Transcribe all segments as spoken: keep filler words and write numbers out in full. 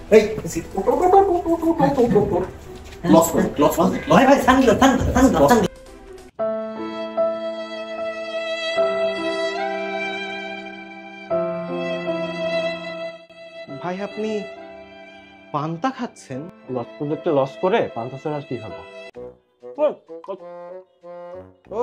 এই loss loss ভাই ভাই সানগ্লাস সানগ্লাস সানগ্লাস ভাই আপনি পান্তা খাচ্ছেন? লস প্রজেক্টে লস করে পান্তা ছাড়া আর কি খাবো? ও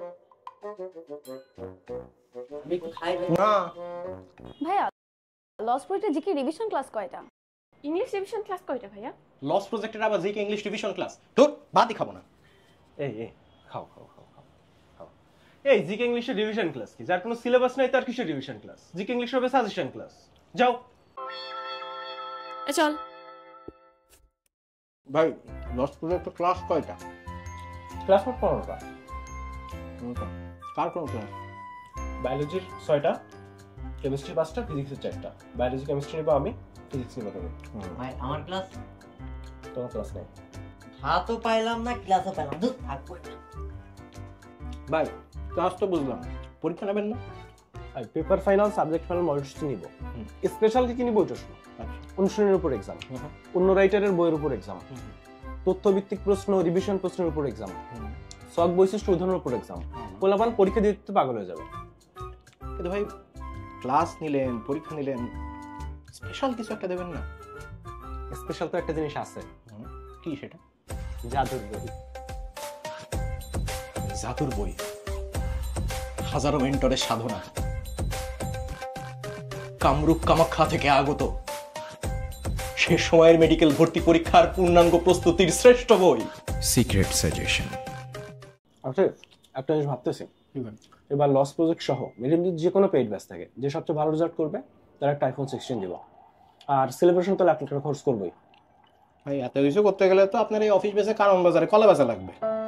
না ভাইয়া লস প্রজেক্টে জিকে রিভিশন ক্লাস কয়টা? ইংলিশ রিভিশন ক্লাস কয়টা ভাইয়া? লস প্রজেক্টের আবার জিকে ইংলিশ রিভিশন ক্লাস? তোর বাদই খাবো না। এই এই খাও খাও খাও খাও খাও। এই জিকে ইংলিশের রিভিশন ক্লাস কি? যার কোনো সিলেবাস নাই তার কিসের রিভিশন ক্লাস? জিকে ইংলিশ হবে সাজেশন ক্লাস। যাও এ চল। ভাই লস প্রজেক্টের ক্লাস কয়টা? ক্লাস মোট পনেরোটা। কার কোন ক্লাস? বায়োলজির ছয়টা, কেমিস্ট্রি পাঁচটা, ফিজিক্সের চারটা। বায়োলজি কেমিস্ট্রি নেবো আমি, ফিজিক্স নেবো তুমি। ভাই আমার ক্লাস তোমার ক্লাস নেই। হাতও পাইলাম না ক্লাসও পাইলাম না, থাকবো না। ভাই ক্লাস তো বুঝলাম, পরীক্ষা নেবেন না? আর paper final, subject final, model test নিব। স্পেশাল কি নিব ওইটা শুনো। অনুশীলনের উপর এক্সাম, অন্য রাইটারের বইয়ের উপর এক্সাম, তথ্যভিত্তিক প্রশ্ন, রিভিশন প্রশ্নের উপর এক্সাম, সক বৈশিষ্ট্য উদাহরণের উপর এক্সাম। পোলাপান পরীক্ষা দিতে পাগল হয়ে যাবে। কিন্তু ভাই ক্লাস নিলেন, পরীক্ষা নিলেন, স্পেশাল কিছু একটা দেবেন না? স্পেশাল তো একটা জিনিস আছে। কি সেটা? জাদুর বই। জাদুর বই, হাজারো মেন্টরের সাধনা, কামরূপ কামাখ্যা থেকে আগত সে সময়ের মেডিকেল ভর্তি পরীক্ষার পূর্ণাঙ্গ প্রস্তুতির শ্রেষ্ঠ বই সিক্রেট সাজেশন। আচ্ছা একটা জিনিস ভাবতেছি, এবার লস প্রজেক্ট সহ মেডিকেল যে কোনো পেইড ব্যাচ থাকে, যে সবচেয়ে ভালো রেজাল্ট করবে তারা একটা আইফোন সিক্সটিন দিব। আর সেলিব্রেশন তো লাখ লাখ টাকা খরচ করবোই। ভাই এত কিছু করতে গেলে তো আপনার এই অফিস বেসে কারণ বাজারে কলা বেচা লাগবে।